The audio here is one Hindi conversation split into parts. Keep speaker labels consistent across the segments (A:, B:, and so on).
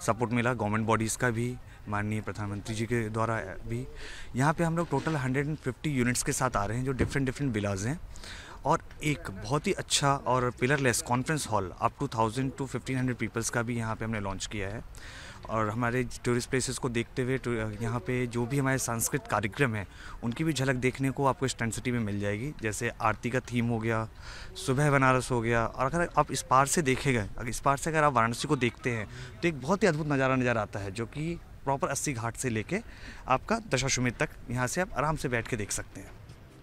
A: सपोर्ट मिला गवर्नमेंट बॉडीज़ का भी, माननीय प्रधानमंत्री जी के द्वारा भी। यहाँ पे हम लोग टोटल 150 यूनिट्स के साथ आ रहे हैं जो डिफरेंट विलाज हैं, और एक बहुत ही अच्छा और pillarless conference hall up to 1000 to 1500 peoples का भी यहाँ पे हमने लॉन्च किया है। और हमारे टूरिस्ट प्लेसेस को देखते हुए यहाँ पे जो भी हमारे सांस्कृतिक कार्यक्रम हैं उनकी भी झलक देखने को आपको इस टेंट सिटी में मिल जाएगी। जैसे आरती का थीम हो गया, सुबह बनारस हो गया, और अगर आप इस पार से देखेंगे, इस पार से अगर आप वाराणसी को देखते हैं तो एक बहुत ही अद्भुत नज़ारा नज़र आता है, जो कि प्रॉपर 80 घाट से लेके आपका दशाश्वमेध तक यहाँ से आप आराम से बैठ के देख सकते हैं।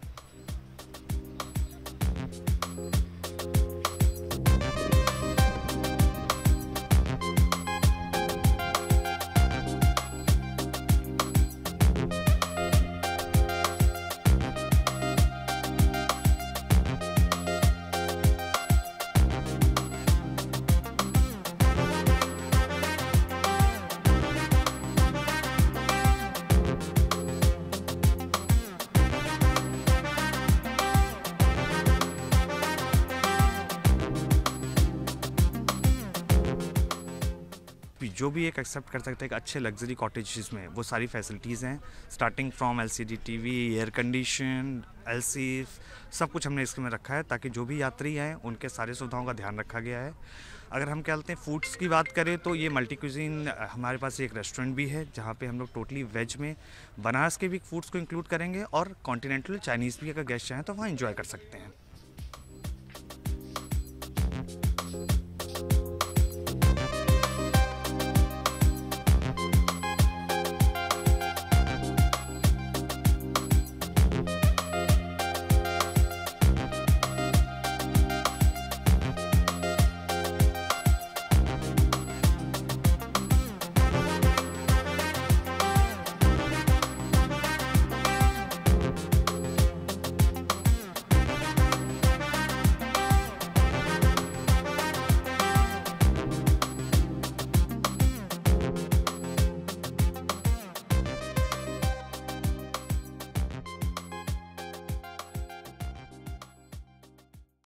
A: जो भी एक एक्सेप्ट कर सकते हैं एक अच्छे लग्जरी कॉटेजेस में वो सारी फैसिलिटीज़ हैं, starting from LCD TV, air condition, LC, सब कुछ हमने इसमें रखा है ताकि जो भी यात्री हैं उनके सारी सुविधाओं का ध्यान रखा गया है। अगर हम कहते हैं फूड्स की बात करें तो ये मल्टी क्यूजीन हमारे पास एक रेस्टोरेंट भी है जहाँ पे हम लोग टोटली वेज में बनारस के भी फूड्स को इंक्लूड करेंगे, और कॉन्टिनेंटल चाइनीज़ भी अगर गेस्ट चाहें तो वहाँ इंजॉय कर सकते हैं।